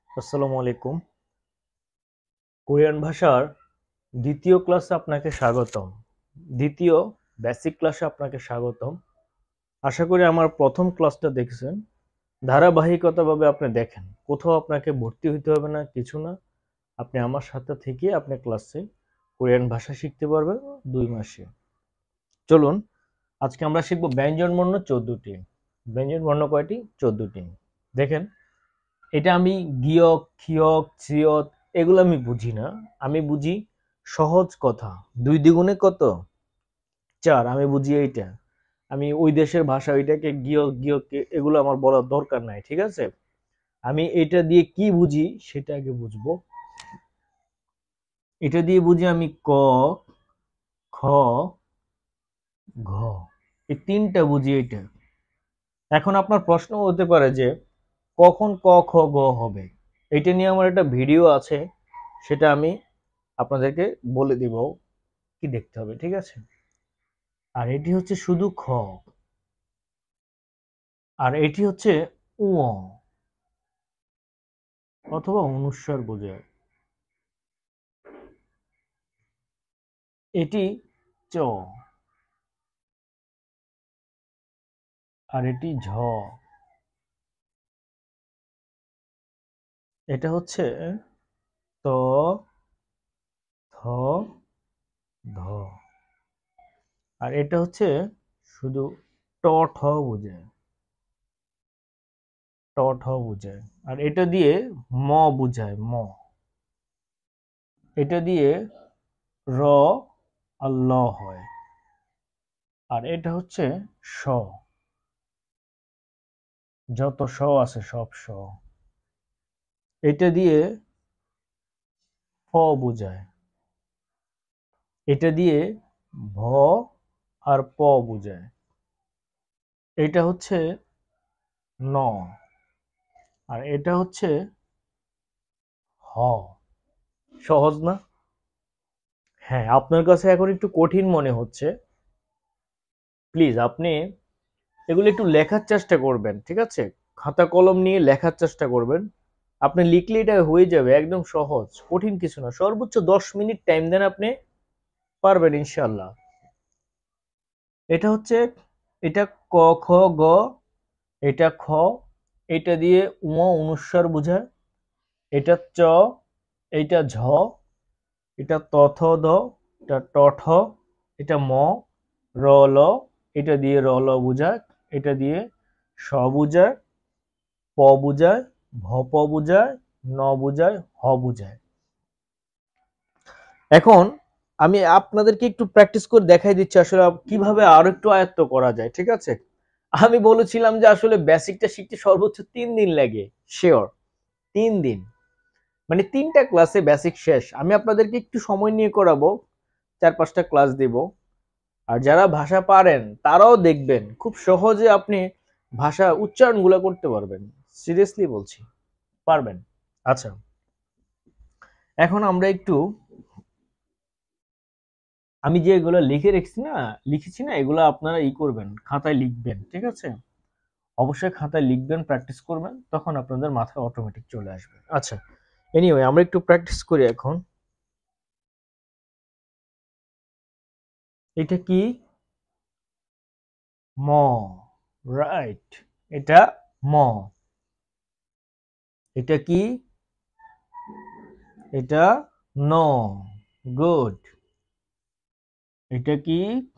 আসসালামু আলাইকুম। কোরিয়ান ভাষার দ্বিতীয় ক্লাসে আপনাকে স্বাগতম। দ্বিতীয় বেসিক ক্লাসে আপনাকে স্বাগতম। আশা করি আমার প্রথম ক্লাসটা দেখেছেন। ধারাবাহিকতাভাবে আপনি দেখেন। কোথাও আপনাকে ভর্তি হইতে হবে না, কিছু না। আপনি আমার সাথে থেকে আপনি ক্লাসে কোরিয়ান ভাষা শিখতে পারবেন 2 মাসে। চলুন আজকে আমরা শিখব ব্যঞ্জন বর্ণ 14টি। ব্যঞ্জন বর্ণ কয়টি? 14টি। দেখেন, এটা আমি গিয়ক, খিয়ক, চিয়ত এগুলো আমি বুঝি না। আমি বুঝি সহজ কথা। 2 দ্বিগুণে কত? 4। আমি বুঝি এইটা। আমি ওই দেশের ভাষা ওইটাকে গিয়ক গিয়ক এগুলো আমার বলার দরকার নাই, ঠিক আছে? আমি এটা দিয়ে কি বুঝি সেটা আগে বুঝবো। এটা দিয়ে বুঝি আমি ক, খ, ঘ, এই 3টা বুঝি এটা। এখন আপনার প্রশ্ন হতে পারে যে কখন ক, খ, গ হবে? এটা নিয়ে আমার একটা ভিডিও আছে, সেটা আমি আপনাদেরকে বলে দিব কি দেখতে হবে, ঠিক আছে? আর এটি হচ্ছে শুধু খ, আর এটি হচ্ছে উ, অথবা অনুস্বার বোঝায়। এটি চ, আর এটি ঝ। এটা হচ্ছে ত, থ, ধ। আর এটা হচ্ছে শুধু ট, ঠ বোঝায়। ট, ঠ বোঝায়। আর এটা দিয়ে ম বোঝায়, ম। এটা দিয়ে র আর ল হয়। আর এটা হচ্ছে স। যত স আছে সব স। এটা দিয়ে ফ বোঝায়। এটা দিয়ে ভ আর প বোঝায়। এটা হচ্ছে ন। আর এটা হচ্ছে হ। সহজ না? হ্যাঁ, আপনার কাছে এখন একটু কঠিন মনে হচ্ছে। প্লিজ আপনি এগুলো একটু লেখার চেষ্টা করবেন, ঠিক আছে? খাতা কলম নিয়ে লেখার চেষ্টা করবেন। আপনি লিখলে এটা হয়ে যাবে, একদম সহজ, কঠিন কিছু না। সর্বোচ্চ 10 মিনিট টাইম দেন, আপনি পারবেন ইনশাল্লাহ। এটা হচ্ছে, এটা ক, খ, গ, এটা খ, এটা দিয়ে উম অনুস্বার বোঝায়। এটা চ, এটা ঝ, এটা ত, থ, দ, এটা ট, ঠ, এটা ম, র, ল, এটা দিয়ে র, ল বোঝায়। এটা দিয়ে স বোঝায়, প বোঝায়, ভ, প বোঝায়, ন বোঝায়, হ বোঝায়। এখন আমি আপনাদেরকে একটু প্র্যাকটিস করে দেখাই দিচ্ছি আসলে কিভাবে আরো একটু আয়ত্ত করা যায়, ঠিক আছে? আমি বলেছিলাম যে আসলে বেসিকটা শিখতে সর্বোচ্চ 3 দিন লাগে। শিওর 3 দিন, মানে 3টা ক্লাসে বেসিক শেষ। আমি আপনাদেরকে একটু সময় নিয়ে করাবো, 4-5টা ক্লাস দেব। আর যারা ভাষা পারেন তারাও দেখবেন খুব সহজে আপনি ভাষা উচ্চারণগুলো করতে পারবেন। সিরিয়াসলি বলছি, পারবেন। আচ্ছা, এখন আমরা একটু, আমি যে এগুলো লিখেছি না, এগুলো আপনারা করবেন, খাতায় লিখবেন, ঠিক আছে? অবশ্যই খাতায় লিখবেন, প্র্যাকটিস করবেন, তখন আপনাদের মাথায় অটোমেটিক চলে আসবে। আচ্ছা, এনিওয়ে আমরা একটু প্র্যাকটিস করি এখন। এটা কি? ম, রাইট। এটা ম। এটা কি? এটা ন, গুড। এটা কি?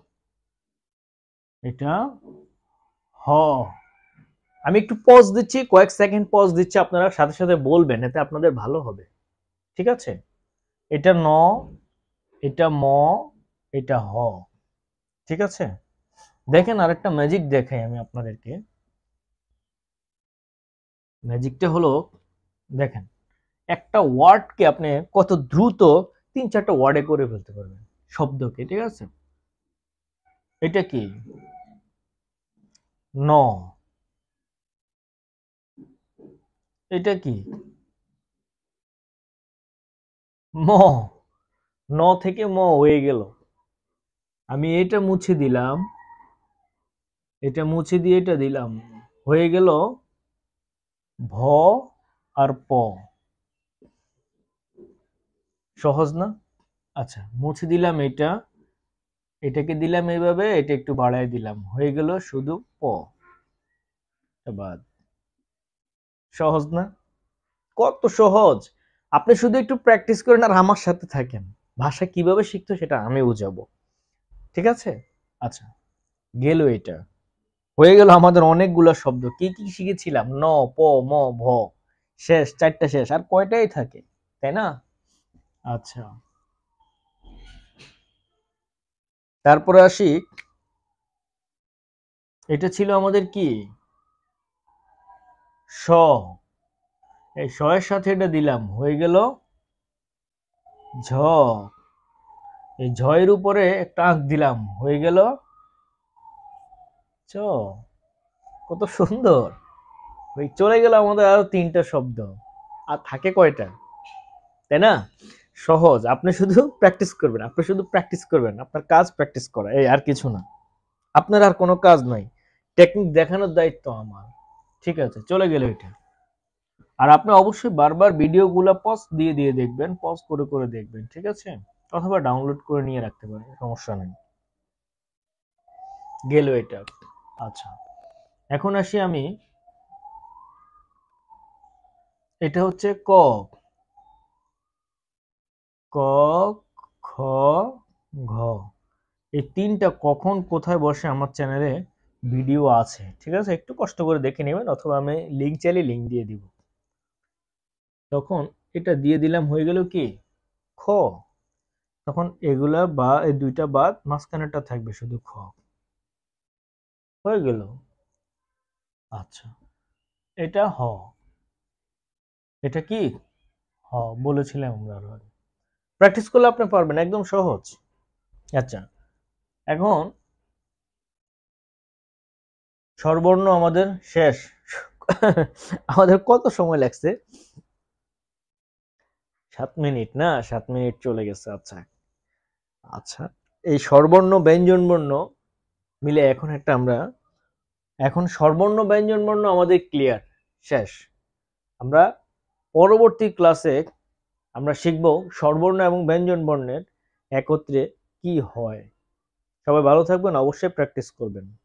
এটা হ। আমি একটু পজ দিচ্ছি, কয়েক সেকেন্ড পজ দিচ্ছি, আপনারা সাথে সাথে বলবেন, এতে আপনাদের ভালো হবে, ঠিক আছে? এটা ন, এটা ম, এটা হ, ঠিক আছে? দেখেন আরেকটা ম্যাজিক দেখাই আমি আপনাদেরকে। ম্যাজিকটা হলো, দেখেন, একটা ওয়ার্ডকে আপনি কত দ্রুত 3-4টা ওয়ার্ডে করে ফেলতে পারবেন, শব্দকে, ঠিক আছে? এটা কি? ন। এটা কি? ম। ন থেকে ম হয়ে গেল। আমি এটা মুছে দিলাম, এটা মুছে দিয়ে এটা দিলাম, হয়ে গেল ভ আর প। সহজ না? আচ্ছা, মুছে দিলাম এটা, এটাকে দিলাম এইভাবে, এটা একটু বাড়ায় দিলাম, হয়ে গেল শুধু প। বাদ। সহজ না? কত সহজ! আপনি শুধু একটু প্র্যাকটিস করেন আর আমার সাথে থাকেন। ভাষা কিভাবে শিখতো সেটা আমি বুঝাবো। ঠিক আছে? আচ্ছা, গেল এটা। হয়ে গেল আমাদের অনেকগুলো শব্দ। কি কি শিখেছিলাম? ন, প, ম, ভ। শেষ, 4টা শেষ। আর কয়টাই থাকে, তাই না? আচ্ছা, তারপরে আসি, এটা ছিল আমাদের কি? স। এই স এর সাথে এটা দিলাম, হয়ে গেল ঝ। এই ঝ এর উপরে একটা আঁক দিলাম, হয়ে গেল চ। কত সুন্দর! ওই চলে গেল আমাদের আরো 3টা শব্দ। আর থাকে কয়টা, তাই না? সহজ। আপনি শুধু প্র্যাকটিস করবেন, আপনি শুধু প্র্যাকটিস করবেন, আপনার কাজ প্র্যাকটিস করা, এই আর কিছু না। আপনার আর কোনো কাজ নাই, টেকনিক দেখানোর দায়িত্ব আমার। ঠিক আছে, চলে গেল এটা। আর আপনি অবশ্যই বারবার ভিডিওগুলো পজ দিয়ে দিয়ে দেখবেন, পজ করে করে দেখবেন, ঠিক আছে? অথবা ডাউনলোড করে নিয়ে রাখতে পারেন, সমস্যা নেই। গেল এটা। আচ্ছা, এখন আসি আমি, এটা হচ্ছে ক। ক, খ, ঘ। এই 3টা কখন কোথায় বসে আমার চ্যানেলে ভিডিও আছে, ঠিক আছে? একটু কষ্ট করে দেখে নেবেন, অথবা আমি লিঙ্ক চাইলে লিঙ্ক দিয়ে দিব। তখন এটা দিয়ে দিলাম, হয়ে গেল কি? খ। তখন এগুলা বা এই 2টা বাদ, মাঝখানেরটা থাকবে শুধু খ। হয়ে গেল। আচ্ছা, এটা হ। এটা কি? হ। বলেছিলাম আমরা আরো আগে। প্র্যাকটিস করলে আপনি পারবেন, একদম সহজ। আচ্ছা, এখন স্বরবর্ণ আমাদের শেষ। আমাদের কত সময় লাগছে? 7 মিনিট না? 7 মিনিট চলে গেছে। আচ্ছা আচ্ছা, এই স্বরবর্ণ ব্যঞ্জন বর্ণ মিলে এখন স্বরবর্ণ ব্যঞ্জন বর্ণ আমাদের ক্লিয়ার, শেষ। আমরা পরবর্তী ক্লাসে আমরা শিখব স্বরবর্ণ এবং ব্যঞ্জন বর্ণের একত্রে কি হয়। সবাই ভালো থাকবেন, অবশ্যই প্র্যাকটিস করবেন।